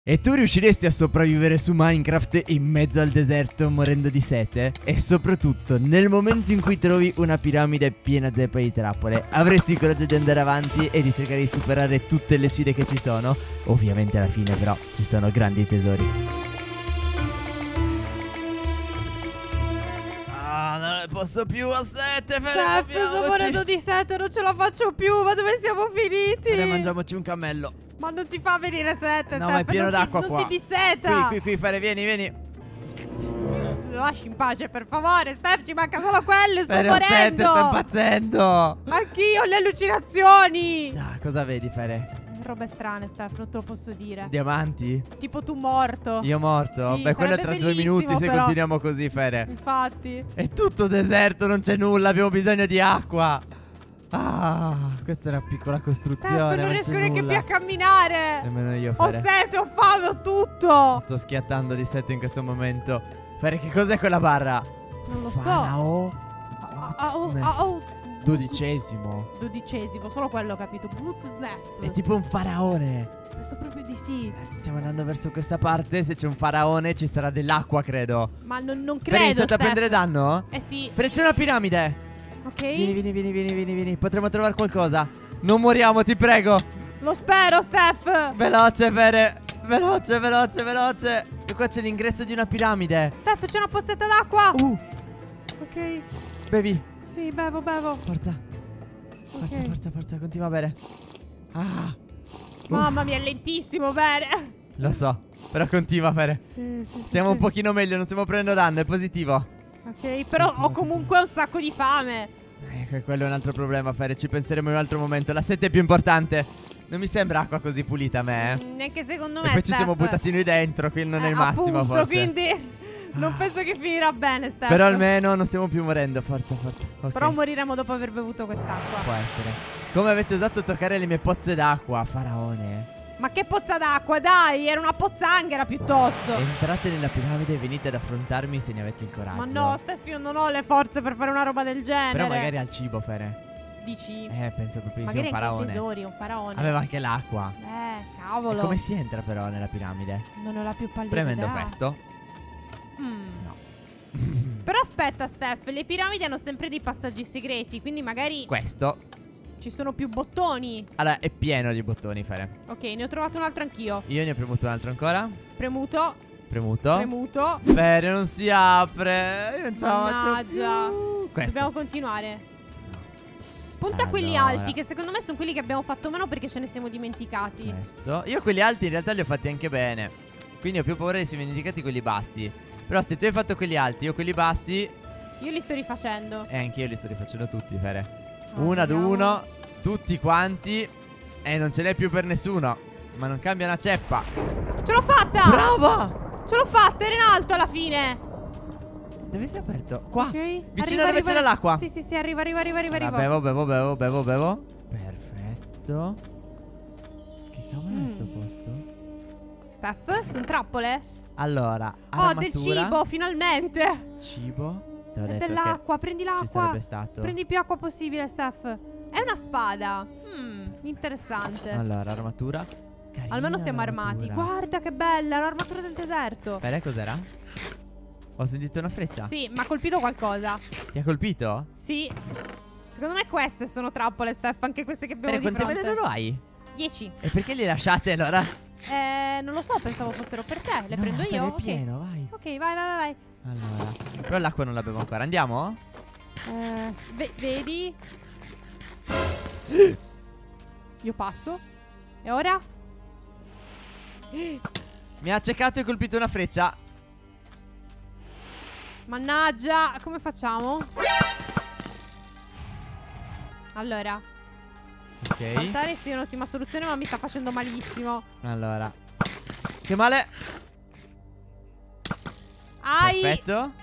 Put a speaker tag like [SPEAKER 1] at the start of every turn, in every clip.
[SPEAKER 1] E tu riusciresti a sopravvivere su Minecraft in mezzo al deserto morendo di sete? E soprattutto nel momento in cui trovi una piramide piena zeppa di trappole, avresti il coraggio di andare avanti e di cercare di superare tutte le sfide che ci sono? Ovviamente alla fine però ci sono grandi tesori. Ah, non ne posso più, a sete,
[SPEAKER 2] sto morendo di sete, non ce la faccio più. Ma dove siamo finiti?
[SPEAKER 1] Mangiamoci un cammello.
[SPEAKER 2] Ma non ti fa venire sete,
[SPEAKER 1] No, ma è pieno d'acqua qua.
[SPEAKER 2] Non ti disseta.
[SPEAKER 1] Qui, Fere, vieni.
[SPEAKER 2] Lo lasci in pace, per favore. Steph, ci manca solo quello, sto morendo.
[SPEAKER 1] Sete, sto impazzendo.
[SPEAKER 2] Anch'io ho le allucinazioni.
[SPEAKER 1] Ah, cosa vedi, Fere?
[SPEAKER 2] Robe strane, Steph, non te lo posso dire.
[SPEAKER 1] Diamanti?
[SPEAKER 2] Tipo tu morto.
[SPEAKER 1] Io morto?
[SPEAKER 2] Sì,
[SPEAKER 1] beh, quello è tra 2 minuti se
[SPEAKER 2] però
[SPEAKER 1] continuiamo così, Fere.
[SPEAKER 2] Infatti.
[SPEAKER 1] È tutto deserto, non c'è nulla, abbiamo bisogno di acqua. Ah, questa è una piccola costruzione.
[SPEAKER 2] Non riesco neanche più a camminare.
[SPEAKER 1] Nemmeno io,
[SPEAKER 2] Ho
[SPEAKER 1] Fere.
[SPEAKER 2] sete, ho fame, ho tutto.
[SPEAKER 1] Sto schiattando di sete in questo momento. Fere, che cos'è quella barra?
[SPEAKER 2] Non lo so.
[SPEAKER 1] Farao. Dodicesimo,
[SPEAKER 2] solo quello ho capito. Good snap.
[SPEAKER 1] è tipo un faraone.
[SPEAKER 2] Questo proprio di sì.
[SPEAKER 1] Stiamo andando verso questa parte. Se c'è un faraone ci sarà dell'acqua, credo.
[SPEAKER 2] Ma non
[SPEAKER 1] Fere, hai
[SPEAKER 2] credo,
[SPEAKER 1] iniziato a
[SPEAKER 2] Steph.
[SPEAKER 1] prendere danno?
[SPEAKER 2] Eh sì.
[SPEAKER 1] Fere, c'è una piramide.
[SPEAKER 2] Ok.
[SPEAKER 1] Vieni. Potremmo trovare qualcosa. Non moriamo, ti prego.
[SPEAKER 2] Lo spero, Steph.
[SPEAKER 1] Veloce, Fere. Veloce. E qua c'è l'ingresso di una piramide.
[SPEAKER 2] Steph, c'è una pozzetta d'acqua. Ok.
[SPEAKER 1] Bevi.
[SPEAKER 2] Sì, bevo.
[SPEAKER 1] Forza, continua a bere. Ah.
[SPEAKER 2] Mamma mia, è lentissimo bere.
[SPEAKER 1] Lo so, però continua, Fere.
[SPEAKER 2] Sì.
[SPEAKER 1] Stiamo un pochino meglio, non stiamo prendendo danno, è positivo.
[SPEAKER 2] Ok, però ho comunque un sacco di fame.
[SPEAKER 1] Quello è un altro problema, Fere, ci penseremo in un altro momento. La sete è più importante. Non mi sembra acqua così pulita a me,
[SPEAKER 2] Neanche secondo
[SPEAKER 1] E
[SPEAKER 2] me,
[SPEAKER 1] poi ci
[SPEAKER 2] Steph.
[SPEAKER 1] siamo buttati noi dentro, quindi non è il massimo,
[SPEAKER 2] appunto,
[SPEAKER 1] forse.
[SPEAKER 2] quindi non penso che finirà bene, Steph.
[SPEAKER 1] Però almeno non stiamo più morendo, forza. Ok.
[SPEAKER 2] Però moriremo dopo aver bevuto quest'acqua.
[SPEAKER 1] Può essere. Come avete osato toccare le mie pozze d'acqua, faraone?
[SPEAKER 2] Ma che pozza d'acqua, dai, era una pozzanghera piuttosto.
[SPEAKER 1] Entrate nella piramide e venite ad affrontarmi se ne avete il coraggio.
[SPEAKER 2] Ma no, Steph, io non ho le forze per fare una roba del genere.
[SPEAKER 1] Però magari al cibo, Fere.
[SPEAKER 2] Dici?
[SPEAKER 1] Penso proprio sia
[SPEAKER 2] Magari
[SPEAKER 1] un
[SPEAKER 2] anche i
[SPEAKER 1] faraone.
[SPEAKER 2] tesori, un faraone.
[SPEAKER 1] Aveva anche l'acqua.
[SPEAKER 2] Cavolo.
[SPEAKER 1] E come si entra però nella piramide?
[SPEAKER 2] Non ho la più pallida
[SPEAKER 1] Premendo
[SPEAKER 2] idea.
[SPEAKER 1] questo.
[SPEAKER 2] No. Però aspetta, Steph, le piramidi hanno sempre dei passaggi segreti, quindi magari
[SPEAKER 1] Questo.
[SPEAKER 2] ci sono più bottoni.
[SPEAKER 1] Allora, è pieno di bottoni, Fere.
[SPEAKER 2] Ok, ne ho trovato un altro anch'io.
[SPEAKER 1] Io ne ho premuto un altro ancora.
[SPEAKER 2] Premuto.
[SPEAKER 1] Premuto. Fere, non si apre. Io non ce la faccio
[SPEAKER 2] Mannaggia.
[SPEAKER 1] più. Questo.
[SPEAKER 2] Dobbiamo continuare. Punta a quelli
[SPEAKER 1] Allora.
[SPEAKER 2] alti, che secondo me sono quelli che abbiamo fatto meno perché ce ne siamo dimenticati.
[SPEAKER 1] Questo. Io quelli alti in realtà li ho fatti anche bene. Quindi ho più paura di siamo dimenticati quelli bassi. Però se tu hai fatto quelli alti, io quelli bassi.
[SPEAKER 2] Io li sto rifacendo.
[SPEAKER 1] E anche io li sto rifacendo tutti, Fere.
[SPEAKER 2] Ah,
[SPEAKER 1] Uno ad
[SPEAKER 2] vediamo.
[SPEAKER 1] uno. Tutti quanti. E non ce n'è più per nessuno. Ma non cambia una ceppa.
[SPEAKER 2] Ce l'ho fatta!
[SPEAKER 1] Brava!
[SPEAKER 2] Ce l'ho fatta, era in alto alla fine.
[SPEAKER 1] Dove si è aperto? Qua.
[SPEAKER 2] Ok.
[SPEAKER 1] Vicino dove c'era l'acqua.
[SPEAKER 2] Sì, arriva.
[SPEAKER 1] Bevo. Perfetto. Che cavolo è sto posto?
[SPEAKER 2] Steph, sono trappole?
[SPEAKER 1] Allora,
[SPEAKER 2] Oh, del
[SPEAKER 1] armatura.
[SPEAKER 2] cibo, finalmente.
[SPEAKER 1] Cibo. Te l'ho
[SPEAKER 2] È
[SPEAKER 1] detto
[SPEAKER 2] dell'acqua, prendi
[SPEAKER 1] che
[SPEAKER 2] l'acqua.
[SPEAKER 1] ci sarebbe stato.
[SPEAKER 2] Prendi più acqua possibile, Steph. È una spada. Interessante.
[SPEAKER 1] Allora, armatura. Carina
[SPEAKER 2] Almeno siamo
[SPEAKER 1] l'armatura.
[SPEAKER 2] armati. Guarda che bella, l'armatura del deserto.
[SPEAKER 1] Beh, cos'era? Ho sentito una freccia.
[SPEAKER 2] Sì, ma ha colpito qualcosa.
[SPEAKER 1] Ti ha colpito?
[SPEAKER 2] Sì. Secondo me queste sono trappole, Steph. Anche queste che abbiamo
[SPEAKER 1] Bene,
[SPEAKER 2] di
[SPEAKER 1] quante
[SPEAKER 2] fronte.
[SPEAKER 1] veleno hai?
[SPEAKER 2] 10.
[SPEAKER 1] E perché li lasciate allora?
[SPEAKER 2] Non lo so, pensavo fossero per te. Le
[SPEAKER 1] No,
[SPEAKER 2] prendo io?
[SPEAKER 1] È
[SPEAKER 2] Ok.
[SPEAKER 1] pieno, vai.
[SPEAKER 2] Ok, vai.
[SPEAKER 1] Allora, però l'acqua non l'abbiamo ancora. Andiamo?
[SPEAKER 2] Vedi? Io passo. E ora?
[SPEAKER 1] Mi ha accecato e colpito una freccia.
[SPEAKER 2] Mannaggia, come facciamo? Allora,
[SPEAKER 1] Ok.
[SPEAKER 2] saltare sì è un'ottima soluzione, ma mi sta facendo malissimo.
[SPEAKER 1] Allora. Che male.
[SPEAKER 2] Ai!
[SPEAKER 1] Perfetto.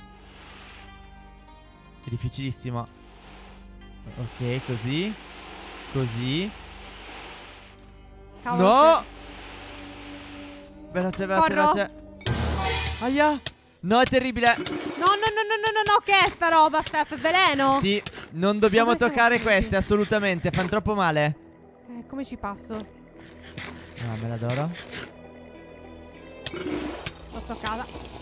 [SPEAKER 1] È difficilissimo. Ok, così. Così.
[SPEAKER 2] Cavolo,
[SPEAKER 1] No! Veloce.
[SPEAKER 2] Corro.
[SPEAKER 1] Aia. No, è terribile.
[SPEAKER 2] No, che è sta roba, Steph? È veleno?
[SPEAKER 1] Sì, non dobbiamo
[SPEAKER 2] Dove siamo
[SPEAKER 1] toccare
[SPEAKER 2] finiti?
[SPEAKER 1] queste, assolutamente. Fanno troppo male.
[SPEAKER 2] Come ci passo?
[SPEAKER 1] Ah, me l'adoro.
[SPEAKER 2] L'ho toccata.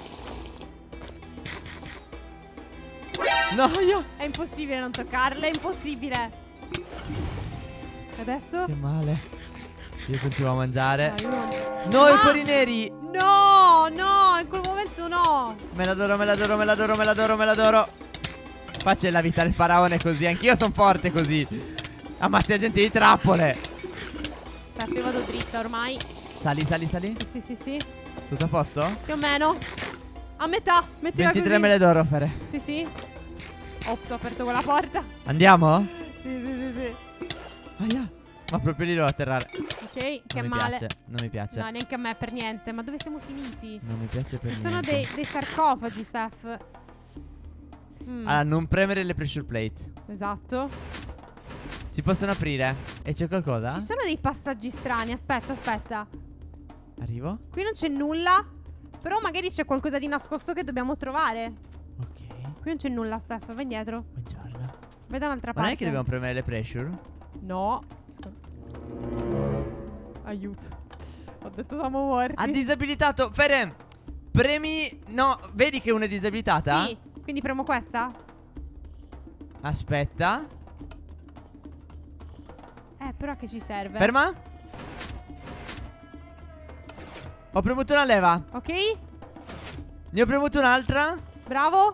[SPEAKER 1] No, io.
[SPEAKER 2] È impossibile non toccarla, è impossibile. E adesso?
[SPEAKER 1] Che male. Io continuo a mangiare.
[SPEAKER 2] No, io non-
[SPEAKER 1] No, i
[SPEAKER 2] Ah!
[SPEAKER 1] cuori neri.
[SPEAKER 2] No, no, in quel momento no.
[SPEAKER 1] Me l'adoro, me l'adoro, me l'adoro, me l'adoro, me l'adoro. Qua c'è la vita del faraone così. Anch'io sono forte così. Ammazzi la gente di trappole.
[SPEAKER 2] Aspetta, io vado dritta ormai.
[SPEAKER 1] Sali, sali, sali.
[SPEAKER 2] Sì, sì, sì.
[SPEAKER 1] Tutto a posto?
[SPEAKER 2] Più o meno. A metà, mettila
[SPEAKER 1] 23
[SPEAKER 2] così.
[SPEAKER 1] me le d'oro, Fere.
[SPEAKER 2] Sì, sì. Ops, ho aperto quella porta.
[SPEAKER 1] Andiamo?
[SPEAKER 2] Sì, sì, sì, sì.
[SPEAKER 1] Aia. Ma proprio lì devo atterrare.
[SPEAKER 2] Ok, che
[SPEAKER 1] Non mi
[SPEAKER 2] male.
[SPEAKER 1] piace, non mi piace.
[SPEAKER 2] No, neanche a me per niente. Ma dove siamo finiti?
[SPEAKER 1] Non mi piace per
[SPEAKER 2] Ci sono
[SPEAKER 1] niente.
[SPEAKER 2] dei sarcofagi, Steph.
[SPEAKER 1] Allora, non premere le pressure plate.
[SPEAKER 2] Esatto.
[SPEAKER 1] Si possono aprire? E c'è qualcosa?
[SPEAKER 2] Ci sono dei passaggi strani. Aspetta, aspetta.
[SPEAKER 1] Arrivo?
[SPEAKER 2] Qui non c'è nulla. Però magari c'è qualcosa di nascosto che dobbiamo trovare.
[SPEAKER 1] Ok.
[SPEAKER 2] Qui non c'è nulla, Steph. Vai indietro.
[SPEAKER 1] Buongiorno.
[SPEAKER 2] Vai da un'altra
[SPEAKER 1] Ma non
[SPEAKER 2] parte.
[SPEAKER 1] è che dobbiamo premere le pressure?
[SPEAKER 2] No. Aiuto. Ho detto siamo morti.
[SPEAKER 1] Ha disabilitato. Fere, premi. No, vedi che una è disabilitata?
[SPEAKER 2] Sì. Quindi premo questa?
[SPEAKER 1] Aspetta.
[SPEAKER 2] Però che ci serve?
[SPEAKER 1] Ferma. Ho premuto una leva.
[SPEAKER 2] Ok.
[SPEAKER 1] Ne ho premuto un'altra.
[SPEAKER 2] Bravo.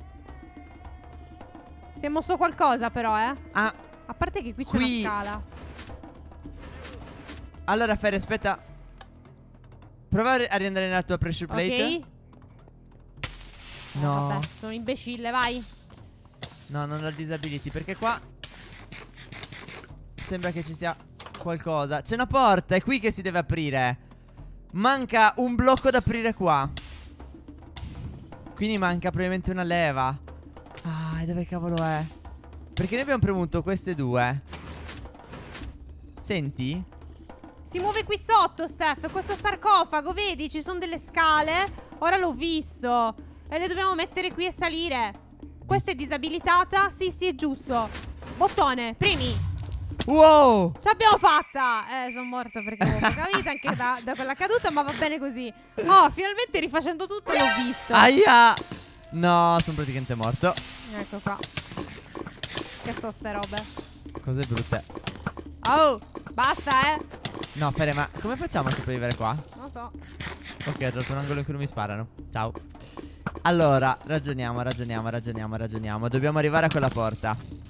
[SPEAKER 2] Si è mosso qualcosa però,
[SPEAKER 1] Ah,
[SPEAKER 2] A parte che qui c'è
[SPEAKER 1] Qui-
[SPEAKER 2] una scala.
[SPEAKER 1] allora Fere, aspetta. Prova a riandare nella tua pressure plate.
[SPEAKER 2] Ok.
[SPEAKER 1] No.
[SPEAKER 2] Vabbè, sono imbecille, vai.
[SPEAKER 1] No, non ho disability. Perché qua sembra che ci sia qualcosa. C'è una porta, è qui che si deve aprire. Manca un blocco da aprire qua. Quindi manca probabilmente una leva. Ah, e dove cavolo è? Perché noi abbiamo premuto queste due. Senti?
[SPEAKER 2] Si muove qui sotto, Steph. Questo sarcofago, vedi? Ci sono delle scale. Ora l'ho visto. E le dobbiamo mettere qui e salire. Questa è disabilitata. Sì, sì, è giusto. Bottone, premi.
[SPEAKER 1] Wow!
[SPEAKER 2] Ce l'abbiamo fatta. Sono morta perché avevo poca vita anche da quella caduta, ma va bene così. Oh, finalmente rifacendo tutto l'ho visto.
[SPEAKER 1] Aia! No, sono praticamente morto.
[SPEAKER 2] Ecco qua. Che so ste robe.
[SPEAKER 1] Cose brutte.
[SPEAKER 2] Oh, basta,
[SPEAKER 1] No, Fere, ma come facciamo a sopravvivere qua?
[SPEAKER 2] Non so.
[SPEAKER 1] Ok, ho trovato un angolo in cui non mi sparano. Ciao. Allora, ragioniamo. Dobbiamo arrivare a quella porta.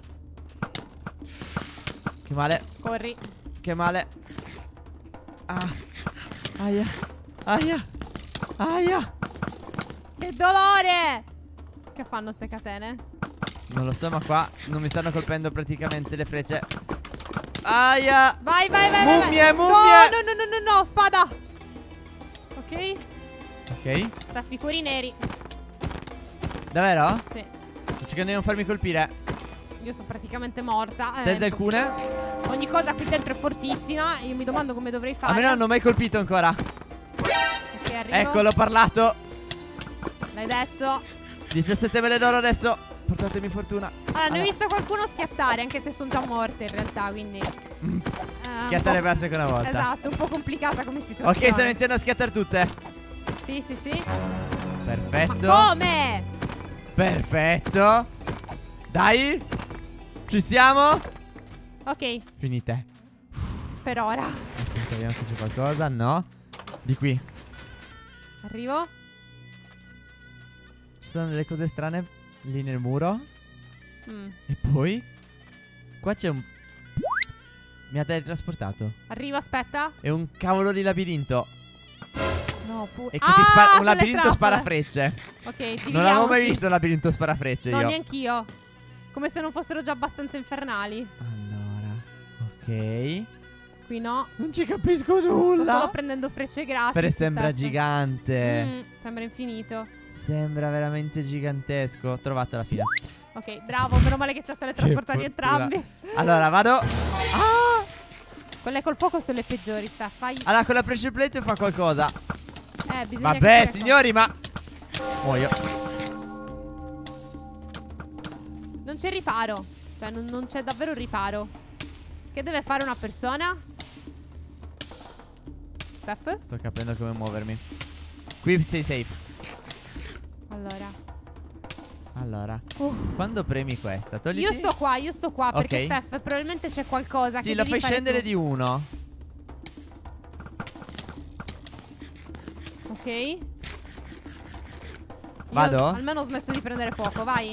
[SPEAKER 1] Che male,
[SPEAKER 2] Corri.
[SPEAKER 1] che male. Ah. Aia. Aia. Aia.
[SPEAKER 2] Che dolore. Che fanno ste catene?
[SPEAKER 1] Non lo so, ma qua non mi stanno colpendo praticamente le frecce. Aia.
[SPEAKER 2] Vai, vai, vai.
[SPEAKER 1] Mummie,
[SPEAKER 2] vai.
[SPEAKER 1] mummie.
[SPEAKER 2] No, no, no, no, no, no, spada. Ok.
[SPEAKER 1] Ok.
[SPEAKER 2] Staffi cuori neri.
[SPEAKER 1] Davvero?
[SPEAKER 2] Sì.
[SPEAKER 1] Sto cercando di non farmi colpire.
[SPEAKER 2] Io sono praticamente morta.
[SPEAKER 1] Stesse alcune?
[SPEAKER 2] Ogni cosa qui dentro è fortissima. Io mi domando come dovrei fare.
[SPEAKER 1] A me non hanno mai colpito ancora.
[SPEAKER 2] Ok, arrivo.
[SPEAKER 1] Ecco, l'ho parlato.
[SPEAKER 2] L'hai detto.
[SPEAKER 1] 17 mele d'oro adesso. Portatemi fortuna.
[SPEAKER 2] Allora, ne ho visto qualcuno schiattare, anche se sono già morte in realtà, quindi
[SPEAKER 1] Schiattare
[SPEAKER 2] un po'-
[SPEAKER 1] per la seconda volta.
[SPEAKER 2] Esatto, un po' complicata come situazione.
[SPEAKER 1] Ok, stanno iniziando a schiattare tutte.
[SPEAKER 2] Sì, sì, sì.
[SPEAKER 1] Perfetto.
[SPEAKER 2] Ma come?
[SPEAKER 1] Perfetto. Dai. Ci siamo.
[SPEAKER 2] Ok,
[SPEAKER 1] Finite.
[SPEAKER 2] per ora.
[SPEAKER 1] Aspetta, vediamo se c'è qualcosa. No. Di qui.
[SPEAKER 2] Arrivo.
[SPEAKER 1] Ci sono delle cose strane lì nel muro.
[SPEAKER 2] Mm.
[SPEAKER 1] E poi qua c'è un... Mi ha teletrasportato.
[SPEAKER 2] Arrivo, aspetta.
[SPEAKER 1] È un cavolo di labirinto.
[SPEAKER 2] No,
[SPEAKER 1] E che ti spara... Un
[SPEAKER 2] con le
[SPEAKER 1] labirinto
[SPEAKER 2] trappole.
[SPEAKER 1] sparafrecce.
[SPEAKER 2] Ok,
[SPEAKER 1] Non avevo mai
[SPEAKER 2] dividiamoci.
[SPEAKER 1] visto un labirinto sparafrecce
[SPEAKER 2] No,
[SPEAKER 1] io.
[SPEAKER 2] neanch'io. Come se non fossero già abbastanza infernali.
[SPEAKER 1] Allora. Ok.
[SPEAKER 2] Qui no.
[SPEAKER 1] Non ci capisco
[SPEAKER 2] Sto solo
[SPEAKER 1] nulla.
[SPEAKER 2] prendendo frecce gratis.
[SPEAKER 1] Però sembra
[SPEAKER 2] Steph.
[SPEAKER 1] gigante.
[SPEAKER 2] Sembra infinito.
[SPEAKER 1] Sembra veramente gigantesco. Ho trovato alla fine.
[SPEAKER 2] Ok, bravo, meno male che ci ha teletrasportati
[SPEAKER 1] Che fortuna.
[SPEAKER 2] entrambi.
[SPEAKER 1] Allora vado. Ah!
[SPEAKER 2] Quelle col fuoco sono le peggiori, sta. Fai.
[SPEAKER 1] Allora con la pressure plate fa qualcosa.
[SPEAKER 2] Bisogna
[SPEAKER 1] Vabbè
[SPEAKER 2] capire
[SPEAKER 1] signori, ma muoio.
[SPEAKER 2] non c'è riparo. Cioè, non c'è davvero riparo. Che deve fare una persona? Steph?
[SPEAKER 1] Sto capendo come muovermi. Qui sei safe.
[SPEAKER 2] Allora.
[SPEAKER 1] Quando premi questa, togliti.
[SPEAKER 2] Io sto qua perché
[SPEAKER 1] Ok.
[SPEAKER 2] Steph, probabilmente c'è qualcosa
[SPEAKER 1] Sì,
[SPEAKER 2] che
[SPEAKER 1] la
[SPEAKER 2] devi
[SPEAKER 1] fai
[SPEAKER 2] fare
[SPEAKER 1] scendere
[SPEAKER 2] tu.
[SPEAKER 1] di 1.
[SPEAKER 2] Ok. Io
[SPEAKER 1] Vado?
[SPEAKER 2] almeno ho smesso di prendere fuoco, vai.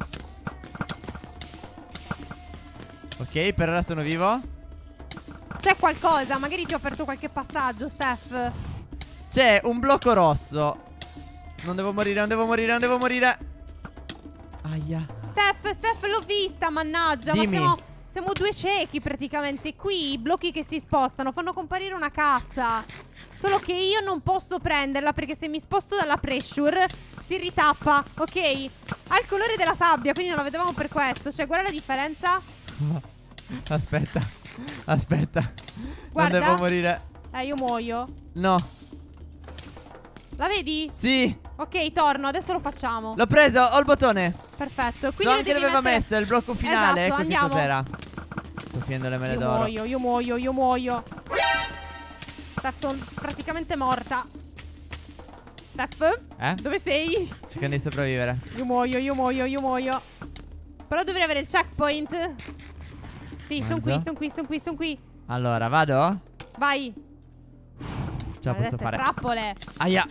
[SPEAKER 1] Ok, per ora sono vivo.
[SPEAKER 2] C'è qualcosa, magari ti ho aperto qualche passaggio, Steph.
[SPEAKER 1] C'è un blocco rosso. Non devo morire, non devo morire, non devo morire. Aia.
[SPEAKER 2] Steph, l'ho vista, mannaggia.
[SPEAKER 1] Dimmi.
[SPEAKER 2] Ma siamo due ciechi praticamente. Qui i blocchi che si spostano fanno comparire una cassa. Solo che io non posso prenderla perché se mi sposto dalla pressure si ritappa, ok? Ha il colore della sabbia, quindi non la vedevamo per questo. Cioè, guarda la differenza.
[SPEAKER 1] Aspetta. Aspetta.
[SPEAKER 2] Guarda.
[SPEAKER 1] Non devo morire.
[SPEAKER 2] Io muoio.
[SPEAKER 1] No.
[SPEAKER 2] La vedi?
[SPEAKER 1] Sì.
[SPEAKER 2] Ok, torno, adesso lo facciamo.
[SPEAKER 1] L'ho preso, ho il bottone.
[SPEAKER 2] Perfetto.
[SPEAKER 1] So
[SPEAKER 2] Quindi
[SPEAKER 1] anche
[SPEAKER 2] devi
[SPEAKER 1] l'aveva
[SPEAKER 2] mettere...
[SPEAKER 1] messo, è il blocco finale.
[SPEAKER 2] Esatto,
[SPEAKER 1] Ecco
[SPEAKER 2] andiamo.
[SPEAKER 1] che cos'era. Sto finendo le mele d'oro.
[SPEAKER 2] Io muoio. Steph, sono praticamente morta. Steph? Dove sei?
[SPEAKER 1] Cercando di sopravvivere.
[SPEAKER 2] Io muoio. Però dovrei avere il checkpoint. Sì, sono qui.
[SPEAKER 1] Allora, vado?
[SPEAKER 2] Vai.
[SPEAKER 1] Ce la posso
[SPEAKER 2] Maledette
[SPEAKER 1] fare.
[SPEAKER 2] trappole.
[SPEAKER 1] Aia.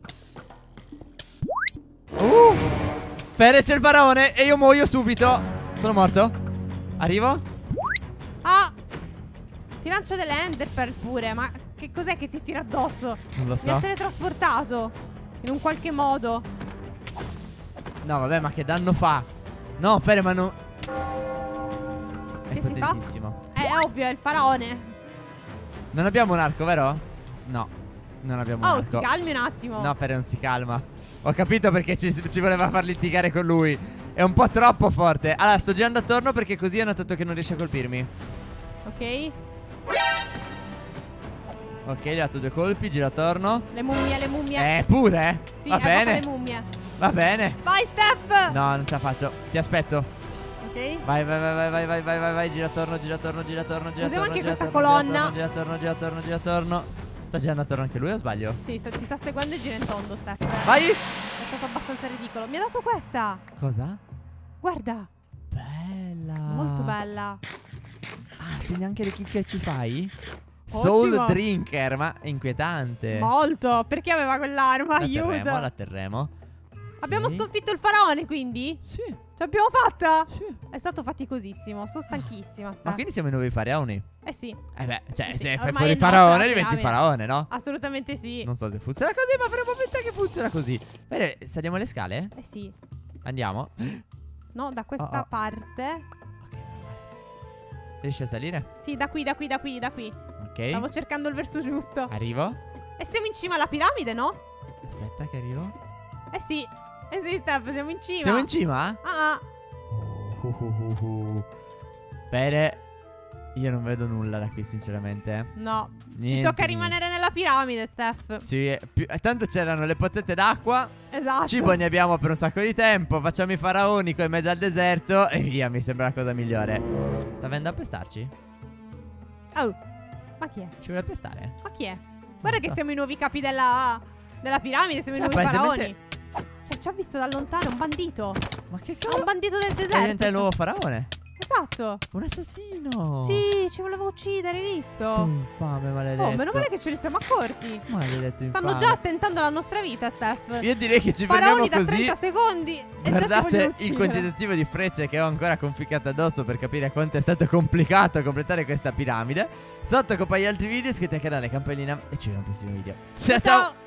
[SPEAKER 1] Pere, c'è il faraone e io muoio subito. Sono morto. Arrivo?
[SPEAKER 2] Ah. Ti lancio delle enderpearl pure. Ma che cos'è che ti tira addosso?
[SPEAKER 1] Non lo
[SPEAKER 2] Mi ha
[SPEAKER 1] so.
[SPEAKER 2] teletrasportato in un qualche modo.
[SPEAKER 1] No, vabbè, ma che danno fa? No, Pere, ma non... È
[SPEAKER 2] Che si fa?
[SPEAKER 1] potentissimo.
[SPEAKER 2] È ovvio, è il faraone.
[SPEAKER 1] Non abbiamo un arco, vero? No, non abbiamo un
[SPEAKER 2] Oh,
[SPEAKER 1] arco.
[SPEAKER 2] ti calmi un attimo.
[SPEAKER 1] No, Pere non si calma. Ho capito perché ci voleva far litigare con lui. È un po' troppo forte. Allora, sto girando attorno perché così ho notato che non riesce a colpirmi.
[SPEAKER 2] Ok.
[SPEAKER 1] Ok, gli ho dato 2 colpi, giro attorno.
[SPEAKER 2] Le mummie.
[SPEAKER 1] Pure?
[SPEAKER 2] Sì,
[SPEAKER 1] Va bene.
[SPEAKER 2] le mummie.
[SPEAKER 1] Va bene.
[SPEAKER 2] Vai, Steph.
[SPEAKER 1] No, non ce la faccio. Ti aspetto.
[SPEAKER 2] Ok.
[SPEAKER 1] Vai, gira attorno.
[SPEAKER 2] Usiamo anche questa colonna.
[SPEAKER 1] Gira attorno. Sta girando attorno anche lui o sbaglio?
[SPEAKER 2] Sì, ti sta seguendo e gira in tondo, Steph.
[SPEAKER 1] Vai!
[SPEAKER 2] È stato abbastanza ridicolo. Mi ha dato questa.
[SPEAKER 1] Cosa?
[SPEAKER 2] Guarda.
[SPEAKER 1] Bella.
[SPEAKER 2] Molto bella.
[SPEAKER 1] Ah, segni anche le kick che ci fai?
[SPEAKER 2] Ottimo.
[SPEAKER 1] Soul Drinker, ma è inquietante.
[SPEAKER 2] Molto. Perché aveva quell'arma? Aiuto.
[SPEAKER 1] La terremo.
[SPEAKER 2] Abbiamo
[SPEAKER 1] Sì.
[SPEAKER 2] sconfitto il faraone, quindi?
[SPEAKER 1] Sì.
[SPEAKER 2] Ce l'abbiamo fatta?
[SPEAKER 1] Sì.
[SPEAKER 2] È stato faticosissimo. Sono stanchissima,
[SPEAKER 1] Ma
[SPEAKER 2] Steph.
[SPEAKER 1] quindi siamo i nuovi faraoni?
[SPEAKER 2] Eh sì.
[SPEAKER 1] Eh beh, cioè,
[SPEAKER 2] Sì,
[SPEAKER 1] se fai
[SPEAKER 2] ormai
[SPEAKER 1] fuori
[SPEAKER 2] è
[SPEAKER 1] il
[SPEAKER 2] nostra
[SPEAKER 1] faraone
[SPEAKER 2] la
[SPEAKER 1] diventi
[SPEAKER 2] piramide.
[SPEAKER 1] faraone, no?
[SPEAKER 2] Assolutamente sì.
[SPEAKER 1] Non so se funziona così, ma faremo finta che funziona così. Bene, saliamo le scale?
[SPEAKER 2] Eh sì.
[SPEAKER 1] Andiamo.
[SPEAKER 2] No, da questa
[SPEAKER 1] Oh.
[SPEAKER 2] parte.
[SPEAKER 1] Ok. Riesci a salire?
[SPEAKER 2] Sì, da qui.
[SPEAKER 1] Ok.
[SPEAKER 2] Stavo cercando il verso giusto.
[SPEAKER 1] Arrivo.
[SPEAKER 2] E siamo in cima alla piramide, no?
[SPEAKER 1] Aspetta che arrivo.
[SPEAKER 2] Eh sì, Steph, siamo in cima.
[SPEAKER 1] Siamo in cima?
[SPEAKER 2] Ah.
[SPEAKER 1] Bene. Io non vedo nulla da qui, sinceramente.
[SPEAKER 2] No.
[SPEAKER 1] Niente,
[SPEAKER 2] Ci tocca
[SPEAKER 1] niente.
[SPEAKER 2] rimanere nella piramide, Steph.
[SPEAKER 1] Sì, tanto c'erano le pozzette d'acqua.
[SPEAKER 2] Esatto.
[SPEAKER 1] Cibo ne abbiamo per un sacco di tempo. Facciamo i faraoni qua in mezzo al deserto. E via, mi sembra la cosa migliore. Sta venendo a pestarci?
[SPEAKER 2] Oh. Ma chi è?
[SPEAKER 1] Ci vuole pestare?
[SPEAKER 2] Ma chi è? Guarda che
[SPEAKER 1] so.
[SPEAKER 2] siamo i nuovi capi della piramide, siamo
[SPEAKER 1] Cioè,
[SPEAKER 2] i nuovi
[SPEAKER 1] palesemente-
[SPEAKER 2] faraoni. Cioè, ci ha visto da lontano, un bandito.
[SPEAKER 1] Ma che
[SPEAKER 2] È
[SPEAKER 1] cavolo?
[SPEAKER 2] un bandito del deserto.
[SPEAKER 1] Diventa il nuovo faraone.
[SPEAKER 2] Esatto.
[SPEAKER 1] Un assassino.
[SPEAKER 2] Sì, ci voleva uccidere, hai
[SPEAKER 1] Sto
[SPEAKER 2] visto?
[SPEAKER 1] infame, maledetto.
[SPEAKER 2] Oh, meno male che ce ne siamo accorti.
[SPEAKER 1] Maledetto infame.
[SPEAKER 2] Stanno già attentando la nostra vita, Steph.
[SPEAKER 1] Io direi che ci fermiamo
[SPEAKER 2] Faraoni da
[SPEAKER 1] così.
[SPEAKER 2] 30 secondi e già ci vogliono
[SPEAKER 1] Guardate il
[SPEAKER 2] uccidere.
[SPEAKER 1] quantitativo di frecce che ho ancora conficcato addosso per capire quanto è stato complicato completare questa piramide. Sotto compagni altri video, iscrivetevi al canale, campanellina e ci vediamo al prossimo video. Ciao ciao!